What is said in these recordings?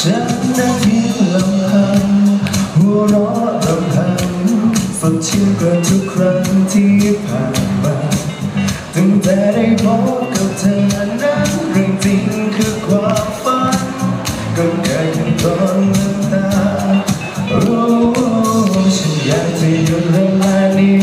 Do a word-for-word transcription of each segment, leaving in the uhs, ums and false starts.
ฉันนั้นเพียงลำพังหัวเราะรำพันสดชื่นกว่าทุกครั้งที่ผ่านมาตั้งแต่ได้พบกับเธอนั้นเรื่องจริงคือความฝันก็เกิดขึ้นตอนลืมตาโอ้ฉันอยากจะหยุดเวลานี้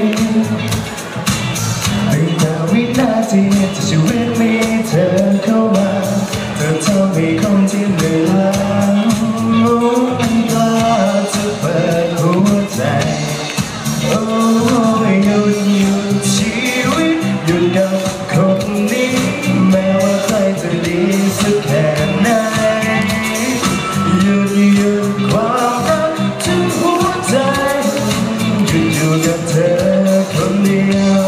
ตั้งแต่วินาทีที่ชีวิตมีเธอเข้ามาเธอทำให้คนที่เหนื่อยล้าไม่กล้าจะเปิดหัวใจโอ้หยุดหยุดชีวิตหยุดกับคนนี้แม้ว่าใครจะดีสักแค่ไหนหยุดหยุดความรักทั้งหัวใจหยุดอยู่กับเธอคนเดียว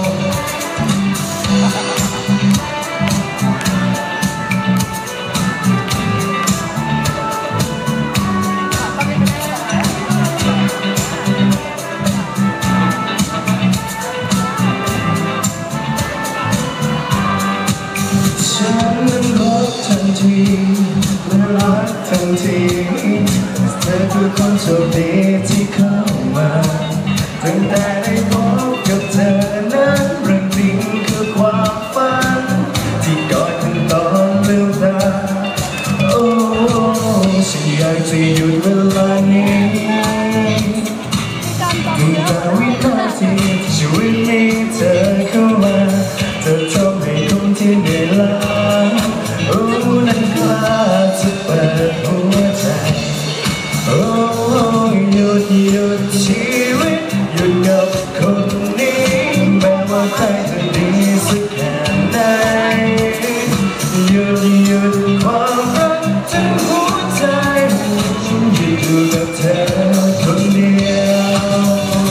ทันทีและรักทันทีเธอคือคนโชคดีที่เข้ามาตั้งแต่ได้พบกับเธอนั้นเรื่องจริงคือความฝันที่กอดกันตอนลืมตาโอ้ฉันอยากจะหยุดเวลานี้ตั้งแต่วินาทีที่ชีวิตมีเธอเข้ามาเธอทำให้คนที่เหนื่อยล้าโอ้นั้นกล้าจะเปิดหัวใจโอ้หยุดหยุดชีวิตหยุดกับคนนี้แม้ว่าใครจะดีสักแค่ไหนหยุดหยุดความรักทั้งหัวใจหยุดอยู่กับเธอคนเดียว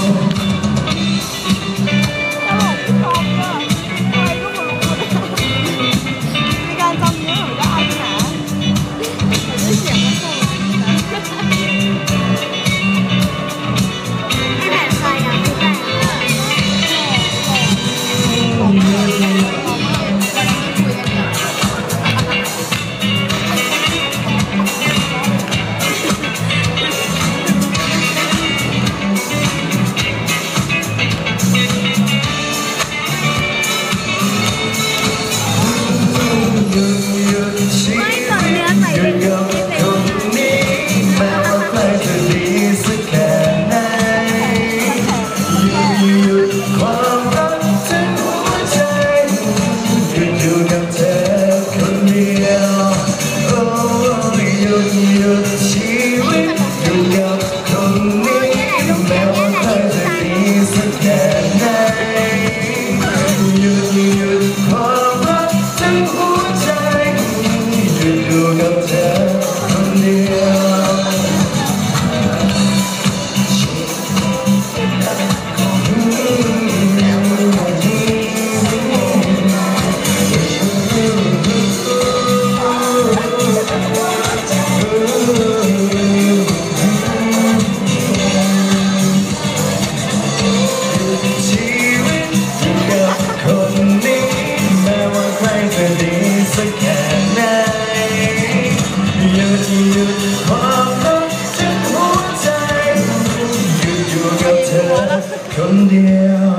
สักแค่ไหนหยุดหยุดความรักทั้งหัวใจหยุดอยู่กับเธอคนเดียว